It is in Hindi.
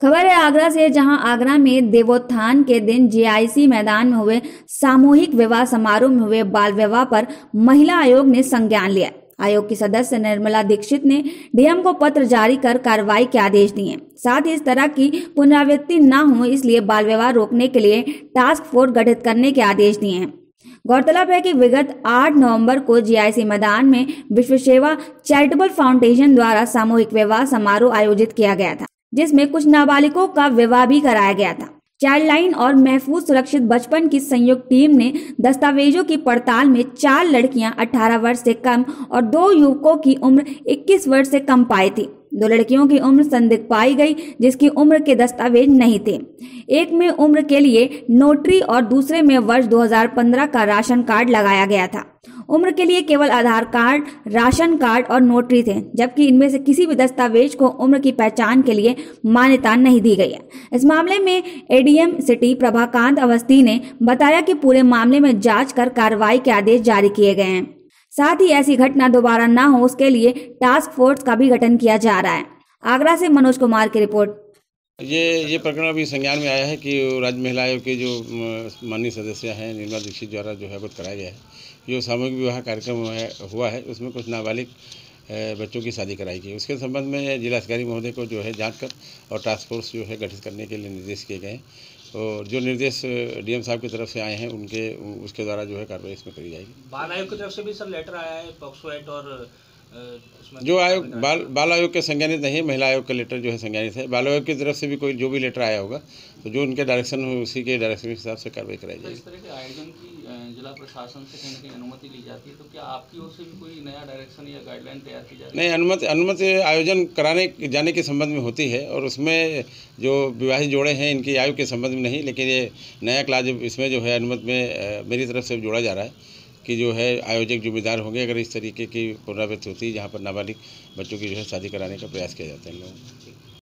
खबर है आगरा से, जहां आगरा में देवोत्थान के दिन जीआईसी मैदान में हुए सामूहिक विवाह समारोह में हुए बाल विवाह पर महिला आयोग ने संज्ञान लिया। आयोग की सदस्य निर्मला दीक्षित ने डीएम को पत्र जारी कर कार्रवाई के आदेश दिए। साथ ही इस तरह की पुनरावृत्ति न हो इसलिए बाल विवाह रोकने के लिए टास्क फोर्स गठित करने के आदेश दिए हैं। गौरतलब है कि विगत 8 नवंबर को जीआईसी मैदान में विश्व सेवा चैरिटेबल फाउंडेशन द्वारा सामूहिक विवाह समारोह आयोजित किया गया था, जिसमें कुछ नाबालिगों का विवाह भी कराया गया था। चाइल्ड लाइन और महफूज सुरक्षित बचपन की संयुक्त टीम ने दस्तावेजों की पड़ताल में 4 लड़कियां 18 वर्ष से कम और 2 युवकों की उम्र 21 वर्ष से कम पाई थी। 2 लड़कियों की उम्र संदिग्ध पाई गई, जिसकी उम्र के दस्तावेज नहीं थे। एक में उम्र के लिए नोटरी और दूसरे में वर्ष 2015 का राशन कार्ड लगाया गया था। उम्र के लिए केवल आधार कार्ड, राशन कार्ड और नोटरी थे, जबकि इनमें से किसी भी दस्तावेज को उम्र की पहचान के लिए मान्यता नहीं दी गई है। इस मामले में एडीएम सिटी प्रभाकांत अवस्थी ने बताया कि पूरे मामले में जांच कर कार्रवाई के आदेश जारी किए गए हैं। साथ ही ऐसी घटना दोबारा न हो उसके लिए टास्क फोर्स का भी गठन किया जा रहा है। आगरा से मनोज कुमार की रिपोर्ट। ये प्रकरण अभी संज्ञान में आया है कि राज्य महिला आयोग के जो माननीय सदस्य हैं निर्मला दीक्षित द्वारा जो है अवगत कराया गया है। जो सामूहिक विवाह कार्यक्रम हुआ है उसमें कुछ नाबालिग बच्चों की शादी कराई गई। उसके संबंध में जिलाधिकारी महोदय को जो है जांच कर और टास्क फोर्स जो है गठित करने के लिए निर्देश किए गए हैं और जो निर्देश डीएम साहब की तरफ से आए हैं उसके द्वारा जो है कार्रवाई इसमें करी जाएगी। बाल आयोग की तरफ से भी सर लेटर आया है पॉक्सो एक्ट और जो आयोग बाल आयोग के संज्ञानित नहीं है, महिला आयोग का लेटर जो है संज्ञानित है। बाल आयोग की तरफ से भी कोई जो भी लेटर आया होगा तो जो उनके डायरेक्शन हो उसी के डायरेक्शन के हिसाब से कार्रवाई कराई जाएगी। इस तरह के आयोजन की जिला प्रशासन से कहीं न कहीं अनुमति ली जाती है, तो क्या आपकी ओर से भी कोई नया डायरेक्शन या गाइडलाइन तैयार की जाती है? नहीं, अनुमति आयोजन कराने जाने के संबंध में होती है और उसमें जो विवाहित जोड़े हैं इनकी आयु के संबंध में नहीं, लेकिन ये नया क्लास इसमें जो है अनुमति में मेरी तरफ से जोड़ा जा रहा है कि जो है आयोजक जिम्मेदार होंगे अगर इस तरीके की पुनरावृत्ति होती है जहाँ पर नाबालिग बच्चों की जो है शादी कराने का प्रयास किया जाता है इन लोगों को।